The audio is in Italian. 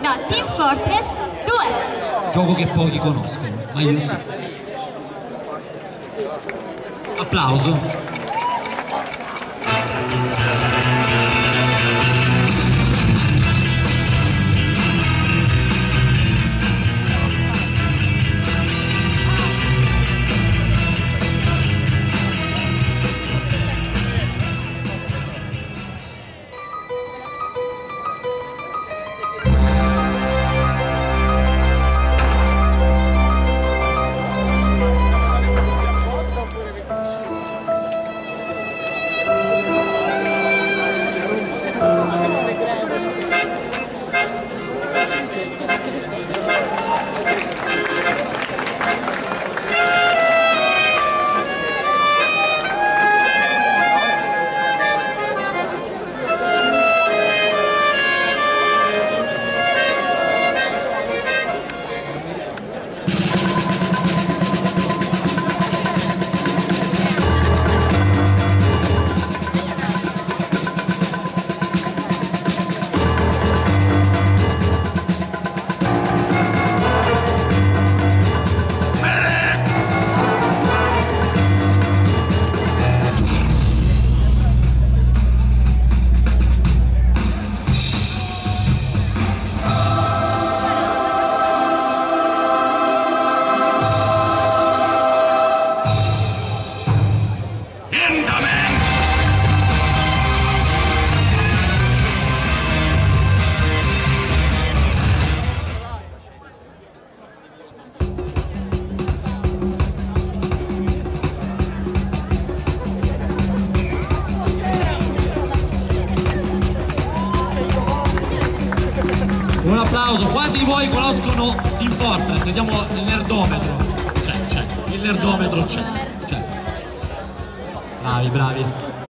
da Team Fortress 2. Gioco che pochi conoscono, ma io sì. Applauso. Un applauso, quanti di voi conoscono Team Fortress? Vediamo il nerdometro. C'è, il nerdometro c'è. Bravi, bravi.